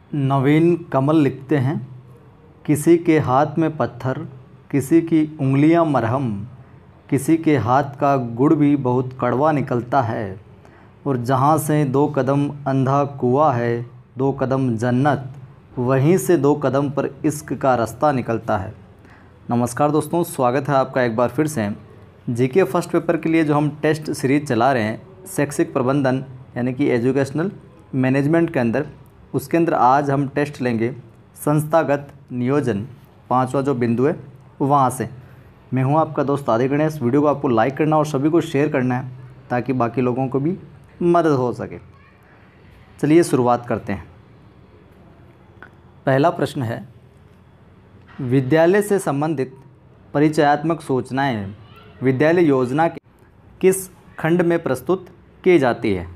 नवीन कमल लिखते हैं, किसी के हाथ में पत्थर, किसी की उंगलियां मरहम, किसी के हाथ का गुड़ भी बहुत कड़वा निकलता है। और जहाँ से 2 कदम अंधा कुआं है, 2 कदम जन्नत, वहीं से 2 कदम पर इश्क का रास्ता निकलता है। नमस्कार दोस्तों, स्वागत है आपका एक बार फिर से जीके फर्स्ट पेपर के लिए जो हम टेस्ट सीरीज़ चला रहे हैं शैक्षिक प्रबंधन यानी कि एजुकेशनल मैनेजमेंट के अंदर। उसके अंदर आज हम टेस्ट लेंगे संस्थागत नियोजन, 5वां जो बिंदु है वहाँ से। मैं हूँ आपका दोस्त आदि गणेश। वीडियो को आपको लाइक करना और सभी को शेयर करना है ताकि बाकी लोगों को भी मदद हो सके। चलिए शुरुआत करते हैं। पहला प्रश्न है, विद्यालय से संबंधित परिचयात्मक सूचनाएं विद्यालय योजना के किस खंड में प्रस्तुत की जाती है?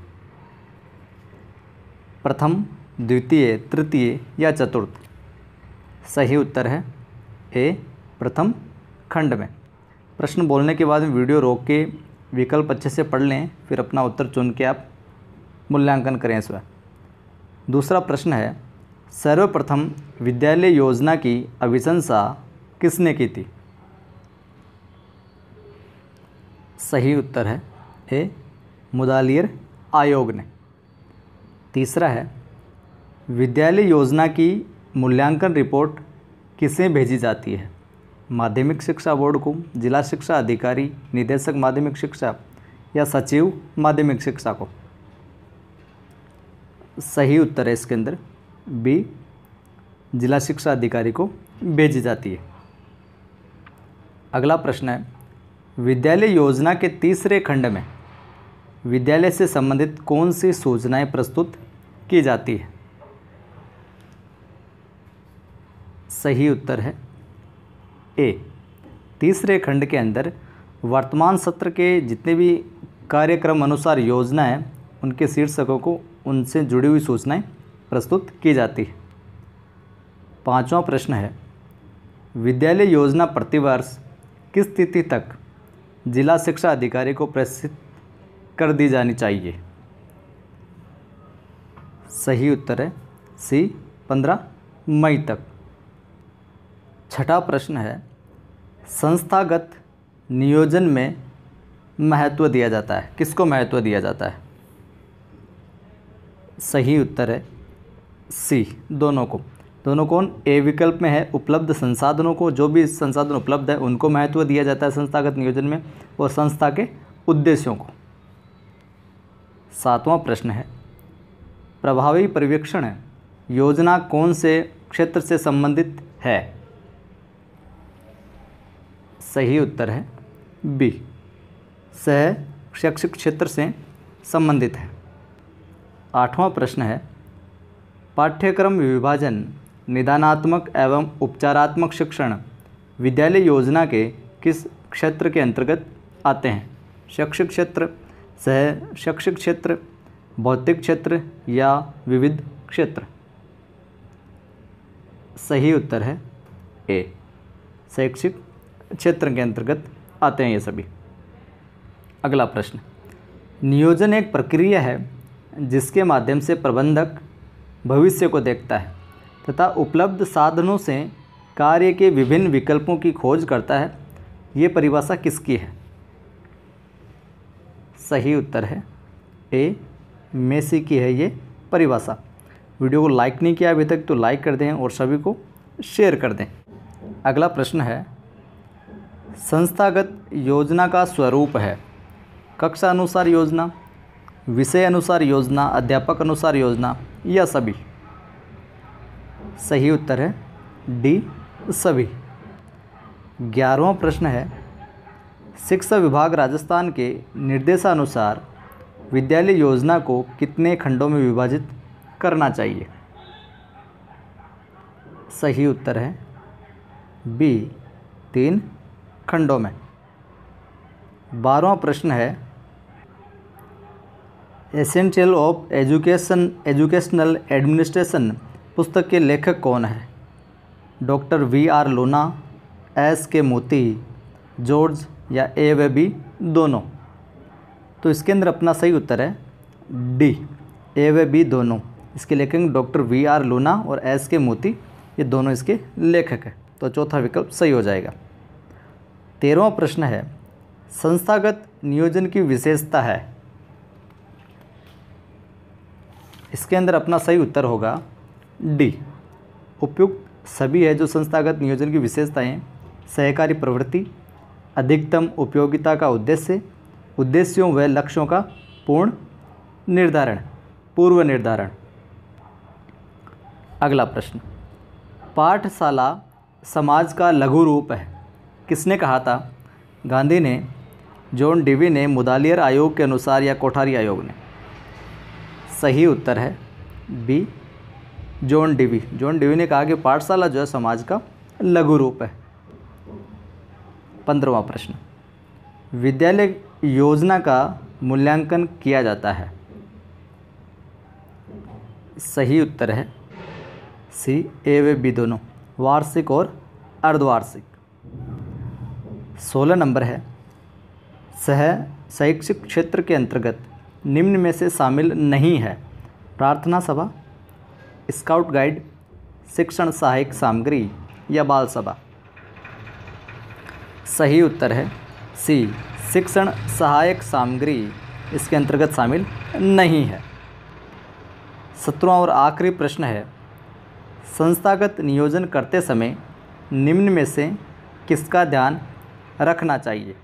प्रथम, द्वितीय, तृतीय या चतुर्थ? सही उत्तर है ए, प्रथम खंड में। प्रश्न बोलने के बाद में वीडियो रोक के विकल्प अच्छे से पढ़ लें, फिर अपना उत्तर चुन के आप मूल्यांकन करें इसमें। दूसरा प्रश्न है, सर्वप्रथम विद्यालय योजना की अभिशंसा किसने की थी? सही उत्तर है ए, मुदालियर आयोग ने। तीसरा है, विद्यालय योजना की मूल्यांकन रिपोर्ट किसे भेजी जाती है? माध्यमिक शिक्षा बोर्ड को, जिला शिक्षा अधिकारी, निदेशक माध्यमिक शिक्षा या सचिव माध्यमिक शिक्षा को? सही उत्तर है इसके अंदर बी, जिला शिक्षा अधिकारी को भेजी जाती है। अगला प्रश्न है, विद्यालय योजना के तीसरे खंड में विद्यालय से संबंधित कौन सी सूचनाएं प्रस्तुत की जाती है? सही उत्तर है ए, तीसरे खंड के अंदर वर्तमान सत्र के जितने भी कार्यक्रम अनुसार योजना है उनके शीर्षकों को, उनसे जुड़ी हुई सूचनाएं प्रस्तुत की जाती है। 5वां प्रश्न है, विद्यालय योजना प्रतिवर्ष किस तिथि तक जिला शिक्षा अधिकारी को प्रेषित कर दी जानी चाहिए? सही उत्तर है सी, 15 मई तक। छठा प्रश्न है, संस्थागत नियोजन में महत्व दिया जाता है, किसको महत्व दिया जाता है? सही उत्तर है सी, दोनों को। दोनों कौन? ए विकल्प में है उपलब्ध संसाधनों को, जो भी संसाधन उपलब्ध है उनको महत्व दिया जाता है संस्थागत नियोजन में, और संस्था के उद्देश्यों को। 7वां प्रश्न है, प्रभावी पर्यवेक्षण योजना कौन से क्षेत्र से संबंधित है? सही उत्तर है बी, सह शैक्षिक क्षेत्र से संबंधित है। 8वां प्रश्न है, पाठ्यक्रम विभाजन, निदानात्मक एवं उपचारात्मक शिक्षण विद्यालय योजना के किस क्षेत्र के अंतर्गत आते हैं? शैक्षिक क्षेत्र, सह शैक्षिक क्षेत्र, भौतिक क्षेत्र या विविध क्षेत्र? सही उत्तर है ए, शैक्षिक क्षेत्र के अंतर्गत आते हैं ये सभी। अगला प्रश्न, नियोजन एक प्रक्रिया है जिसके माध्यम से प्रबंधक भविष्य को देखता है तथा उपलब्ध साधनों से कार्य के विभिन्न विकल्पों की खोज करता है। ये परिभाषा किसकी है? सही उत्तर है ए, मेसी की है ये परिभाषा। वीडियो को लाइक नहीं किया अभी तक तो लाइक कर दें और सभी को शेयर कर दें। अगला प्रश्न है, संस्थागत योजना का स्वरूप है कक्षा अनुसार योजना, विषय अनुसार योजना, अध्यापक अनुसार योजना या सभी? सही उत्तर है डी, सभी। 11वां प्रश्न है, शिक्षा विभाग राजस्थान के निर्देशानुसार विद्यालय योजना को कितने खंडों में विभाजित करना चाहिए? सही उत्तर है बी, 3 खंडों में। 12वां प्रश्न है, एसेंशियल ऑफ एजुकेशनल एडमिनिस्ट्रेशन पुस्तक के लेखक कौन है? Doctor V R. Lona, S K. Moti, George या ए व बी दोनों? तो इसके अंदर अपना सही उत्तर है डी, ए व बी दोनों। इसके लेखक डॉक्टर वी.आर. लूना और एस.के. मोती, ये दोनों इसके लेखक हैं। तो चौथा विकल्प सही हो जाएगा। 13वां प्रश्न है, संस्थागत नियोजन की विशेषता है। इसके अंदर अपना सही उत्तर होगा डी। उपयुक्त सभी है जो संस्थागत नियोजन की विशेषताएं: सहकारी प्रवृत्ति, अधिकतम उपयोगिता का उद्देश्य, उद्देश्यों व लक्ष्यों का पूर्व निर्धारण। अगला प्रश्न, पाठशाला समाज का लघु रूप है, किसने कहा था? गांधी ने, जॉन डेवी ने, मुदालियर आयोग के अनुसार या कोठारी आयोग ने? सही उत्तर है B, John Dewey. John Dewey ने कहा कि पाठशाला जो है समाज का लघु रूप है। 15वां प्रश्न, विद्यालय योजना का मूल्यांकन किया जाता है। सही उत्तर है सी, ए व बी दोनों, वार्षिक और अर्धवार्षिक। 16 नंबर है, शैक्षिक क्षेत्र के अंतर्गत निम्न में से शामिल नहीं है: प्रार्थना सभा, स्काउट गाइड, शिक्षण सहायक सामग्री या बाल सभा। सही उत्तर है सी, शिक्षण सहायक सामग्री इसके अंतर्गत शामिल नहीं है। 17वां और आखिरी प्रश्न है, संस्थागत नियोजन करते समय निम्न में से किसका ध्यान रखना चाहिए?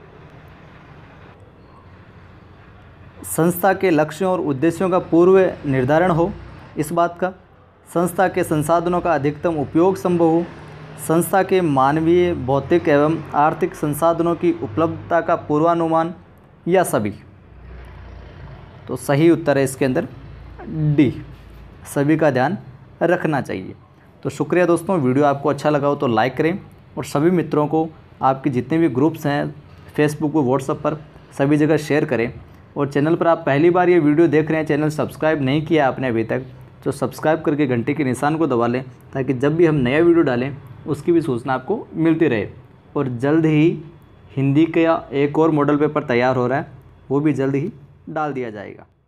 संस्था के लक्ष्यों और उद्देश्यों का पूर्व निर्धारण हो, इस बात का, संस्था के संसाधनों का अधिकतम उपयोग संभव हो, संस्था के मानवीय, भौतिक एवं आर्थिक संसाधनों की उपलब्धता का पूर्वानुमान, या सभी। तो सही उत्तर है इसके अंदर डी, सभी का ध्यान रखना चाहिए। तो शुक्रिया दोस्तों, वीडियो आपको अच्छा लगा हो तो लाइक करें और सभी मित्रों को आपके जितने भी ग्रुप्स हैं फेसबुक व व्हाट्सएप पर सभी जगह शेयर करें। और चैनल पर आप पहली बार ये वीडियो देख रहे हैं, चैनल सब्सक्राइब नहीं किया आपने अभी तक, तो सब्सक्राइब करके घंटे के निशान को दबा लें ताकि जब भी हम नया वीडियो डालें उसकी भी सूचना आपको मिलती रहे। और जल्द ही हिंदी का एक और मॉडल पेपर तैयार हो रहा है, वो भी जल्द ही डाल दिया जाएगा।